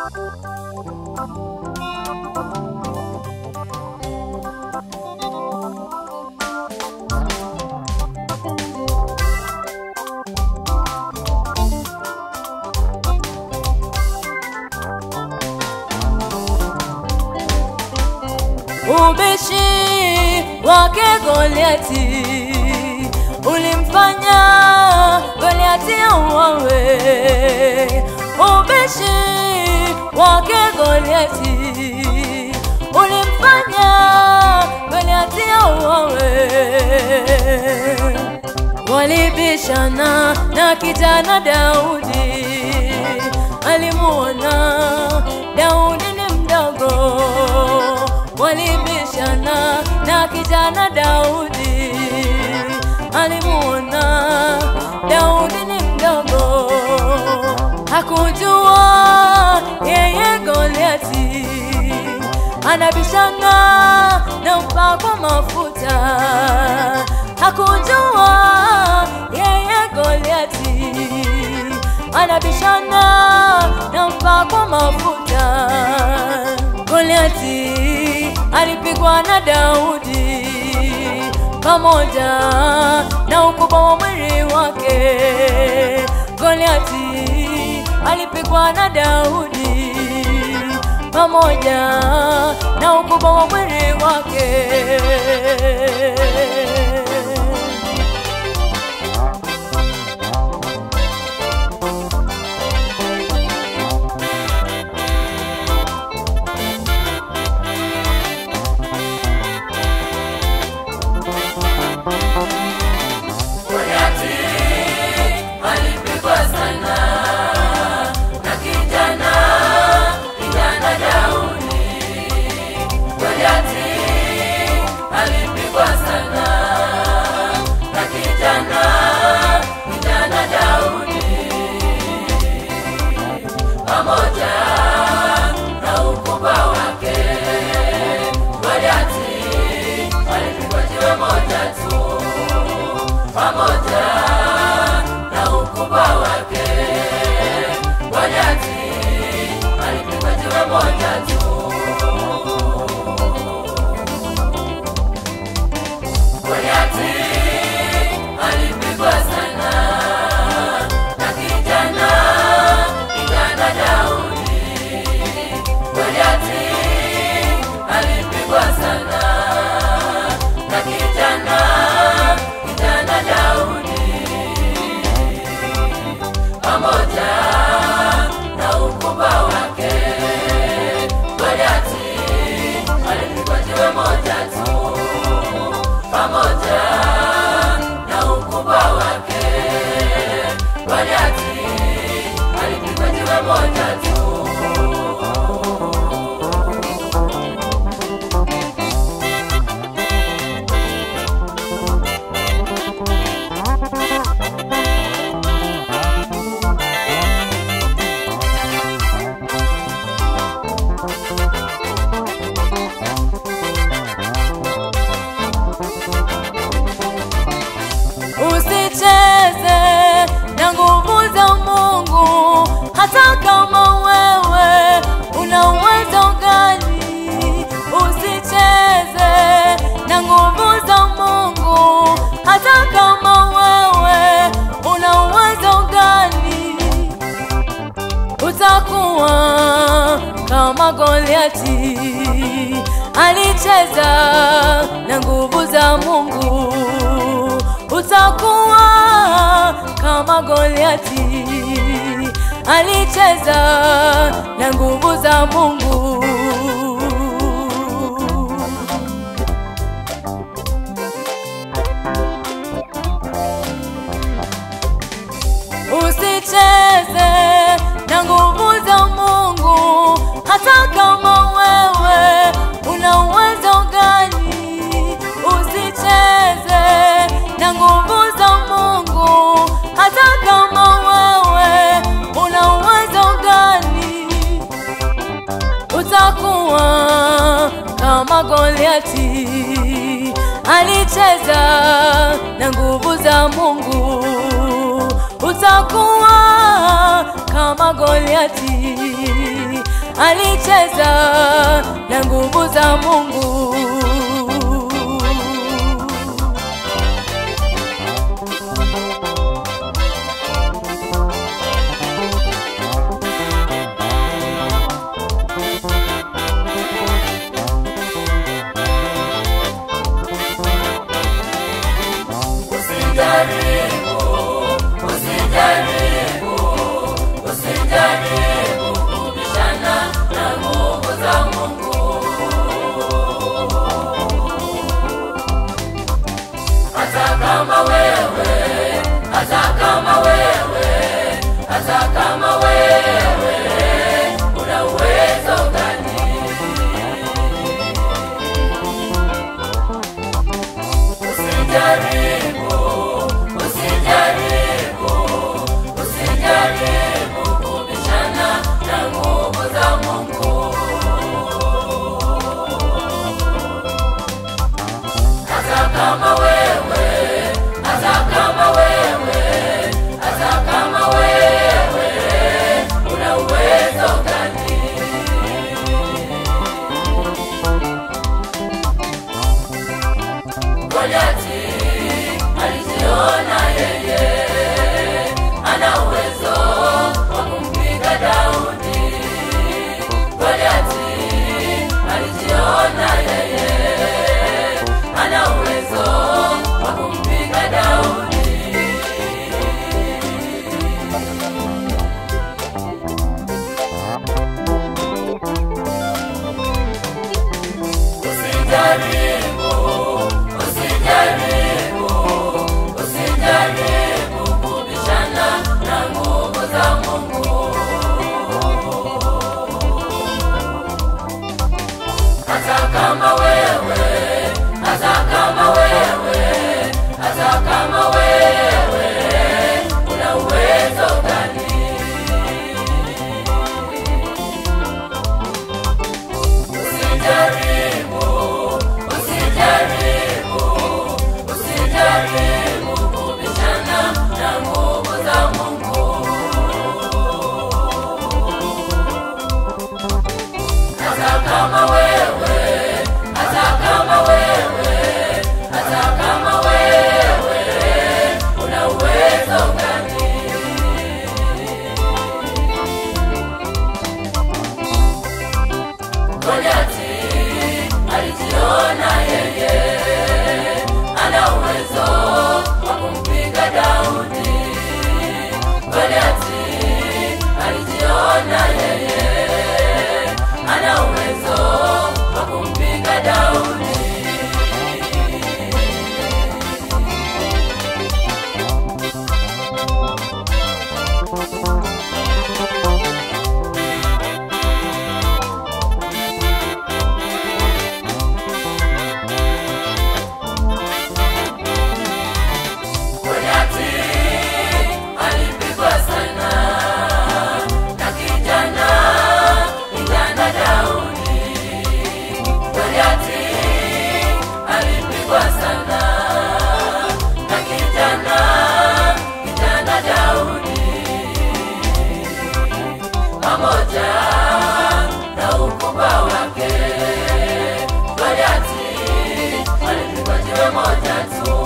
Ubishi wake Goliati ulimfanya Goliati auawe. Ubishi wake Goliati ulimfanya Goliati auawe. Walibishana na kijana Daudi, alimuona Daudi ni mdogo. Walibishana na kijana Daudi, alimuona Daudi ni mdogo. Hakujua yeye Goliati anabishana na mpakwa mafuta. Hakujua yeye Goliati anabishana na mpakwa mafuta. Goliati alipigwa na Daudi pamoja na ukubwa wa mwili wake. Goliati alipigwa na Daudi pamoja na ukubwa wa mwili wake. Usicheze na nguvu za Mungu, hata kama wewe una uwezo gani. Usicheze na nguvu za Mungu, hata kama wewe una uwezo gani. Utakuwa kama Goliati, alicheza na nguvu za Mungu. Utakuwa kama Goliati, alicheza na nguvu za Mungu. Usicheze na nguvu za Mungu, hata kama wewe una uwezo gani. Usicheze na nguvu za Mungu, hata kama wewe una uwezo gani. Utakuwa kama Goliati, alicheza na nguvu za Mungu. Utakuwa kama Goliati, alicheza na nguvu za Mungu. Usijaribu kubishana na nguvu za Mungu. Hata kama wewe una uwezo gani, usijaribu kubishana na nguvu za Mungu. Hata kama wewe una uwezo gani, Goliathi alijiona yeye ana uwezo wa kumpiga Daudi. Goliathi alijiona yeye ana uwezo wa kumpiga Daudi. Usijaribu kubishana na nguvu za Mungu. Hata kama wewe una uwezo gani, usijaribu kubishana na nguvu za Mungu. Hata kama wewe una uwezo gani, Goliathi alijiona yeye ana uwezo wa kumpiga Daudi. Goliathi alijiona yeye ana uwezo wa kumpiga Daudi. Pamoja na ukubwa wake, Goliathi alipigwa jiwe moja tu.